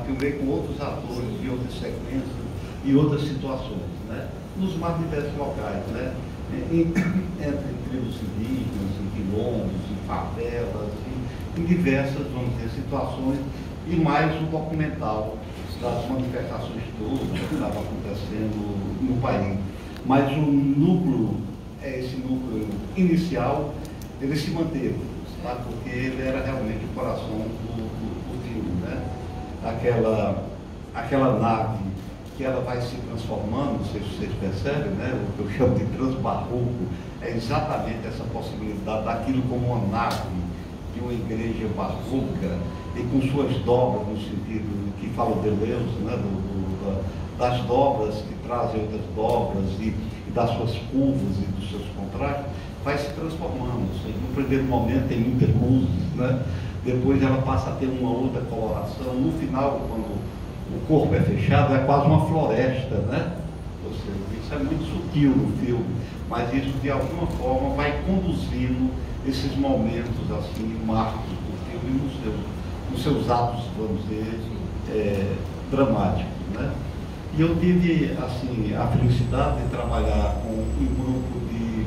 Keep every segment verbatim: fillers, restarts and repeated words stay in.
filmei com outros atores de outras sequências e outras situações, né? Nos mais diversos locais, né? Em, entre tribos indígenas, em quilombos, em favelas, em, em diversas, vamos dizer, situações, e mais o documental das manifestações todas que estavam acontecendo no país. Mas o núcleo, esse núcleo inicial, ele se manteve, tá? Porque ele era realmente o coração do, do, do filme, né? Aquela, aquela nave que ela vai se transformando, não sei se vocês percebem, né? O que eu chamo de transbarroco é exatamente essa possibilidade daquilo como uma nave de uma igreja barroca e com suas dobras, no sentido que fala o Deleuze, né? do, do, da, das dobras que trazem outras dobras e, e das suas curvas e dos seus contrastes, vai se transformando. Ou seja, no primeiro momento tem muitas luzes, né? Depois ela passa a ter uma outra coloração. No final, quando o corpo é fechado, é quase uma floresta, né? Ou seja, isso é muito sutil no filme, mas isso de alguma forma vai conduzindo esses momentos assim, marcos do filme nos seus, nos seus atos, vamos dizer, é, dramáticos, né? E eu tive assim a felicidade de trabalhar com um grupo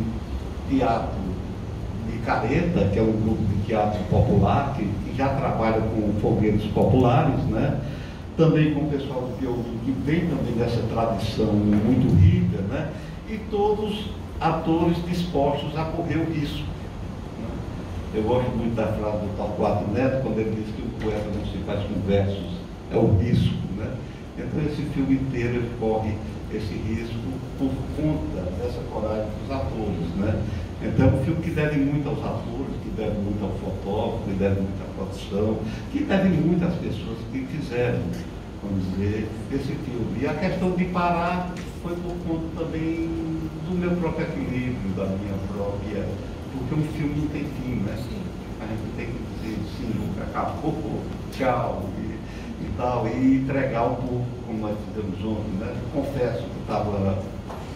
de teatro de Careta, que é um grupo de teatro popular, que, que já trabalha com fogueiros populares, né? Também com o pessoal de violino, que vem também dessa tradição muito rica, né? E todos atores dispostos a correr o risco. Né? Eu gosto muito da frase do Torquato Neto, quando ele diz que o poeta não se faz com versos, é o risco, né? Então esse filme inteiro ele corre esse risco por conta dessa coragem dos atores, né? Então é um filme que deve muito aos atores, que deve muito ao fotógrafo, que deve muito à produção, que deve muito às pessoas que fizeram, vamos dizer, esse filme. E a questão de parar foi por conta também do meu próprio equilíbrio, da minha própria... Porque um filme não tem fim, né? A gente tem que dizer, sim, acabou, tchau, e, e tal, e entregar um pouco, como nós fizemos ontem, né? Confesso que estava...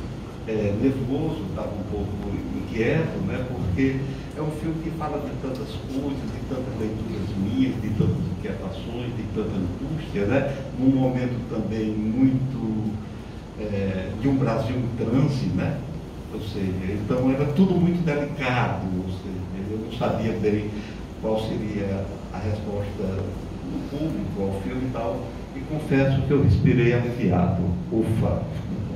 É, nervoso, estava um pouco inquieto, né? Porque é um filme que fala de tantas coisas, de tantas leituras minhas, de tantas inquietações, de tanta angústia, né? Num momento também muito é, de um Brasil em transe, né? Ou seja, então era tudo muito delicado, ou seja, eu não sabia bem qual seria a resposta do público ao filme e tal, e confesso que eu respirei aliviado, ufa.